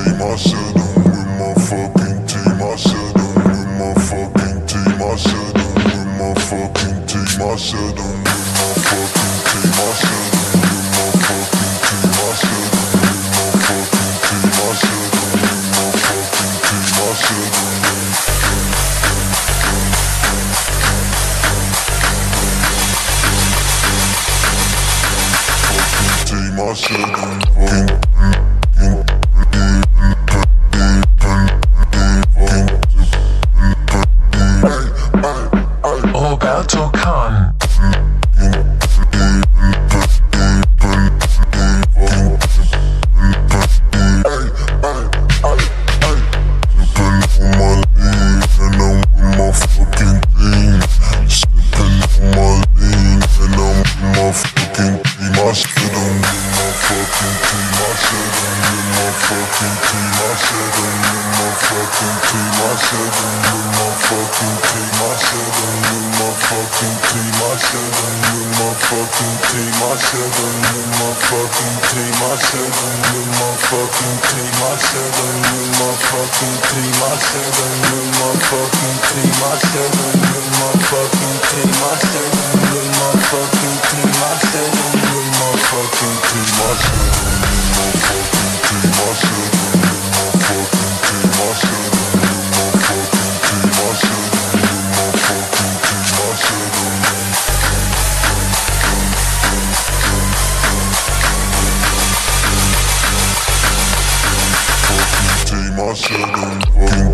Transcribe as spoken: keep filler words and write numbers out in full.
team, I said I'm with my fucking team, I said I'm with my fucking team, I said I'm with my fucking team, I said I'm with my fucking team, I said I'm with my fucking team, I said I'm with my fucking team, I said I'm with my fucking team, I said I'm team, I said I'm fucking Roberto Khan. I said I'm fucking